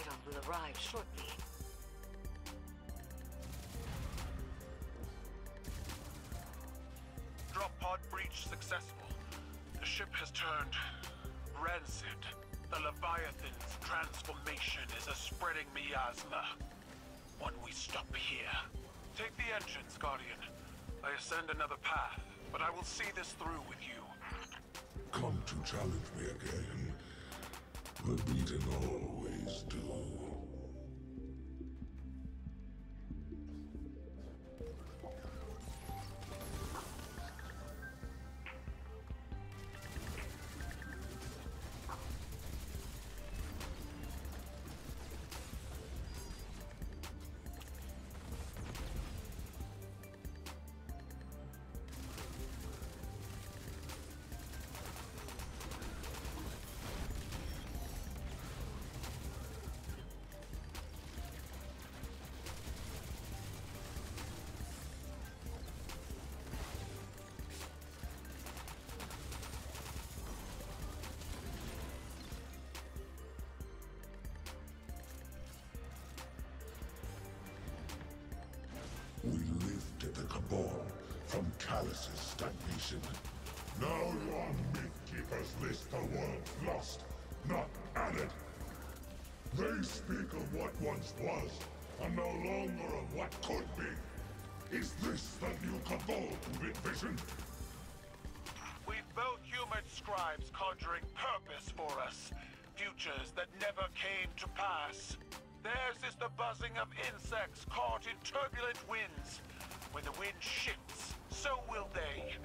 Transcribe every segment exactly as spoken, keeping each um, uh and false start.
Sidon will arrive shortly. Drop pod breach successful. The ship has turned rancid. The Leviathan's transformation is a spreading miasma. One we stop here. Take the entrance, Guardian. I ascend another path, but I will see this through with you. Come to challenge me again. The beaten always do. We lifted the Cabal from Callus's stagnation. Now your Mythkeepers list the world lost, not added. They speak of what once was, and no longer of what could be. Is this the new Cabal to envision? We've built human scribes conjuring purpose for us. Futures that never came to pass. Theirs is the buzzing of insects caught in turbulent winds. When the wind shifts, so will they.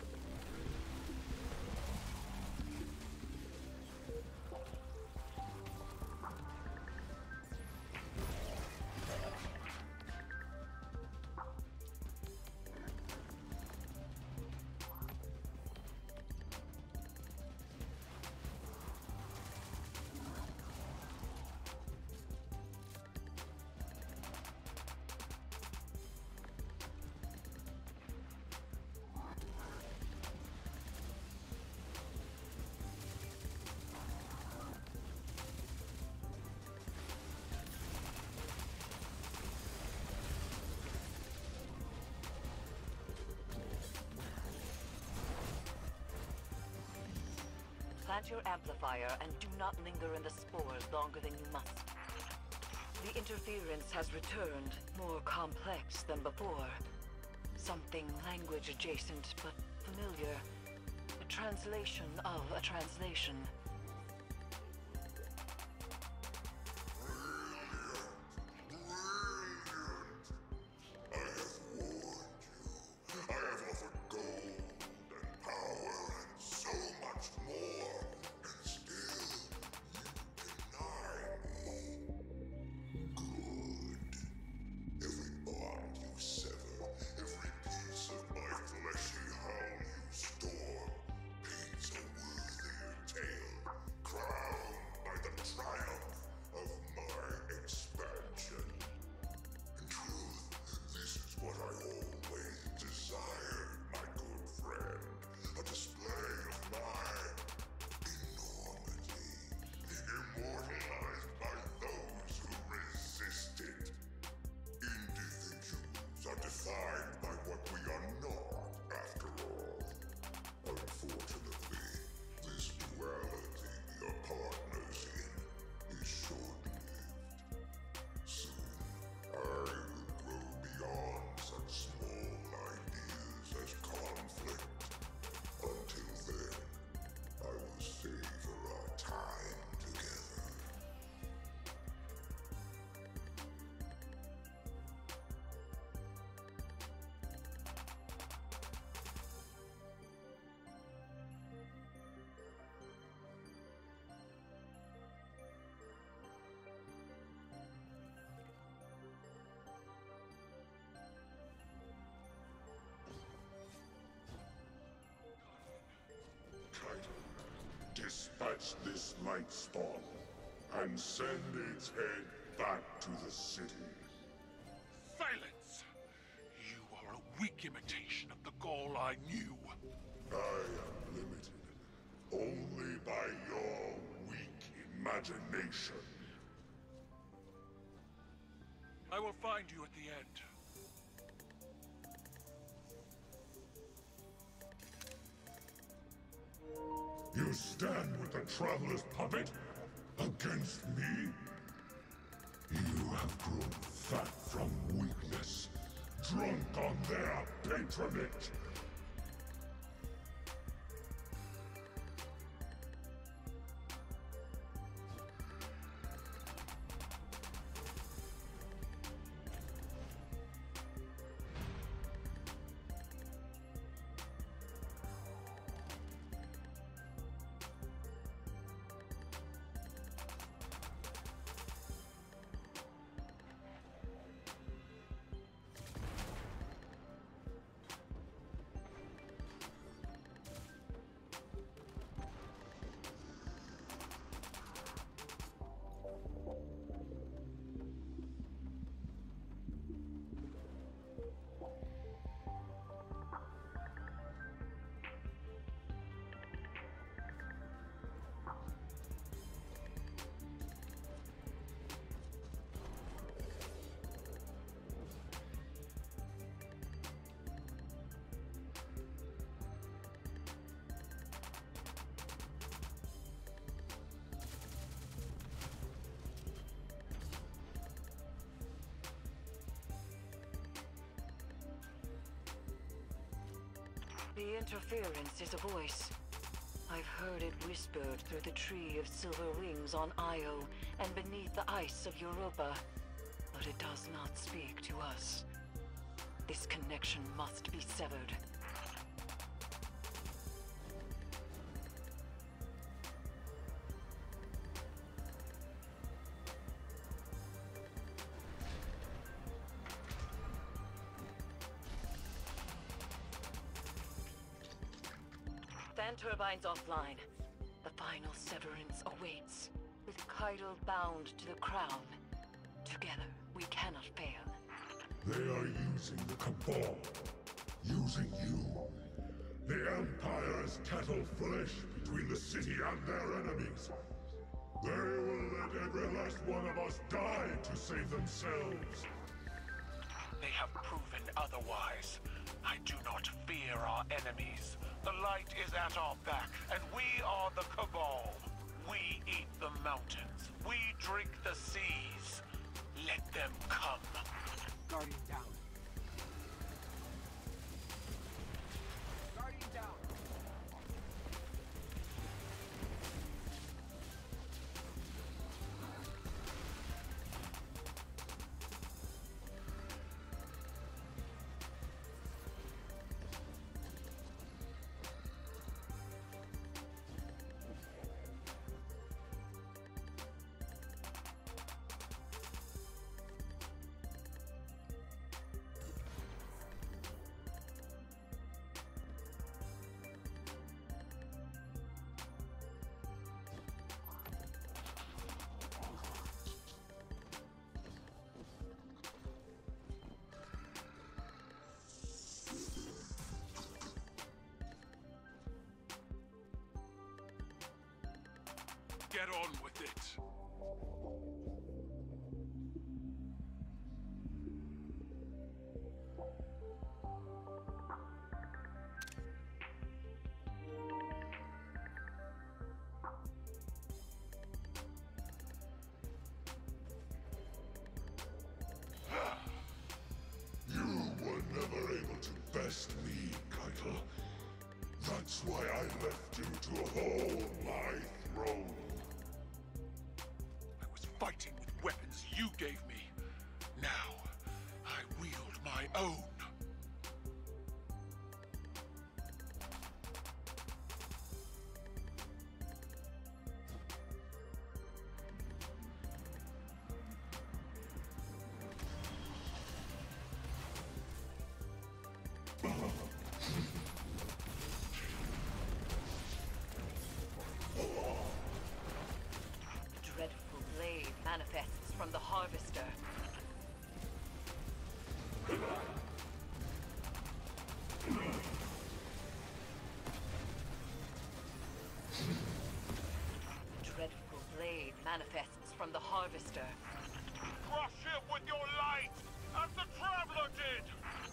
Plant your amplifier and do not linger in the spores longer than you must. The interference has returned, more complex than before. Something language adjacent, but familiar. A translation of a translation. Dispatch this light spawn, and send its head back to the city. Silence! You are a weak imitation of the Gaul I knew. I am limited only by your weak imagination. I will find you at the end. You stand with the Traveler's puppet? Against me? You have grown fat from weakness, drunk on their patronage. The interference is a voice. I've heard it whispered through the tree of silver wings on Io and beneath the ice of Europa. But it does not speak to us. This connection must be severed. Fan turbines offline. The final severance awaits. With Kaido bound to the crown. Together, we cannot fail. They are using the Cabal. Using you. The Empire is cattle flesh between the city and their enemies. They will let every last one of us die to save themselves. They have proven otherwise. I do not fear our enemies. The light is at our back, and we are the Cabal. We eat the mountains. We drink the seas. Let them come. Guardian down. Guardian down. Get on with it. You were never able to best me, Keitel. That's why I left you to hold my throne. I was fighting with weapons you gave me. Now, I wield my own. Dreadful blade manifests from the Harvester. Dreadful blade manifests from the Harvester. crush it with your light, as the Traveler did!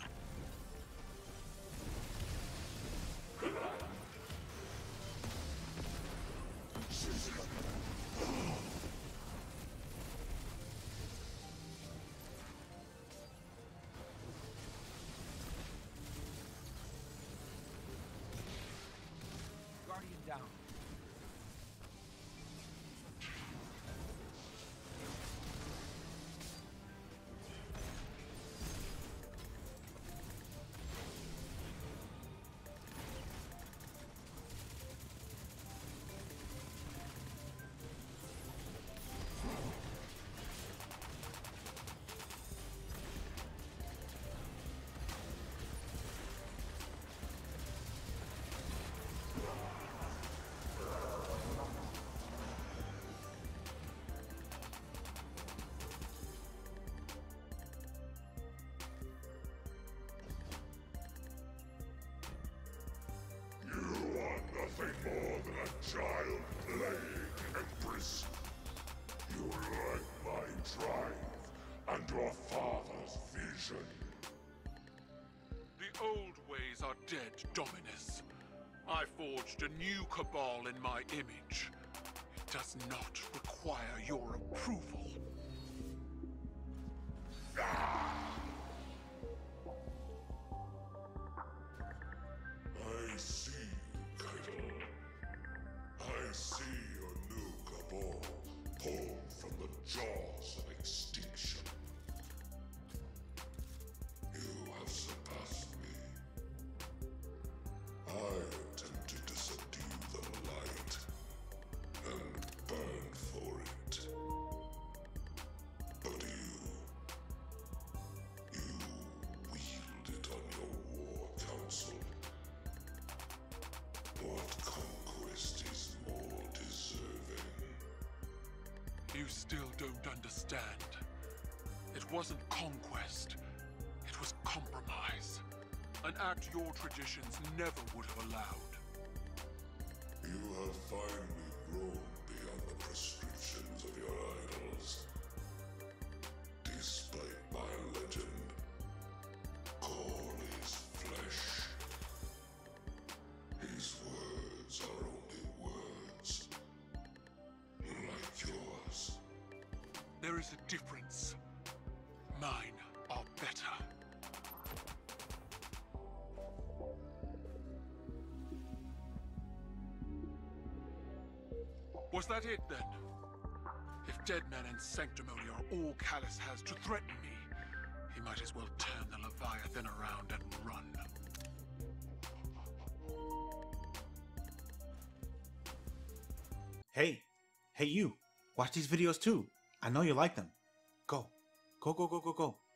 Guardian down. Nothing more than a child playing, Empress. You lack my drive and your father's vision. The old ways are dead, Dominus. I forged a new Cabal in my image. It does not require your approval. I see you, Keitel. I see your new Cabal pulled from the jaws of extinction. You have surpassed me. I attempted to subdue the light and burn for it. But you... you wield it on your war council. What conquest is more deserving? You still don't understand. It wasn't conquest. It was compromise. An act your traditions never would have allowed. You have finally grown beyond the prescriptions of your idols. Despite my legend, Call is flesh. His words are only words. Like yours. There is a difference. Mine are better. Was that it, then? If Deadman and Sanctimony are all Callus has to threaten me, he might as well turn the Leviathan around and run. Hey, hey you, watch these videos too. I know you like them. Go, go, go, go, go, go.